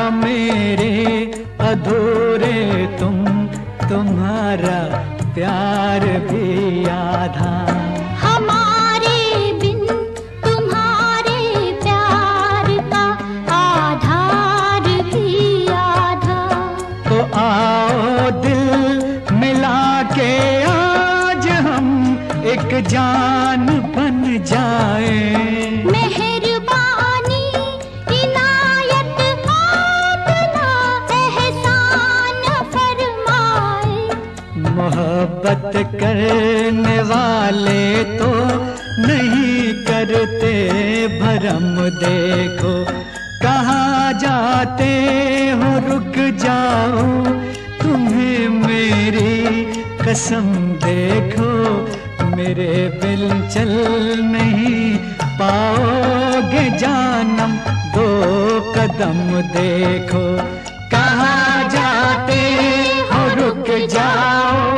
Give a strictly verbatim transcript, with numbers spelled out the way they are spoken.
मेरे अधूरे तुम, तुम्हारा प्यार भी आधा। हमारे बिन तुम्हारे प्यार का आधार भी आधा। तो आओ दिल मिला के आज हम एक जान बन जाए। मेहरबानी इनायत अपना एहसान फरमाए। मोहब्बत करने वाले तो नहीं करते भरम, देखो कहाँ जाते हो रुक जाओ, तुम्हें मेरी कसम देखो, मेरे बिन चल नहीं पाओगे जानम, दो कदम देखो कहाँ जाते हो रुक जाओ।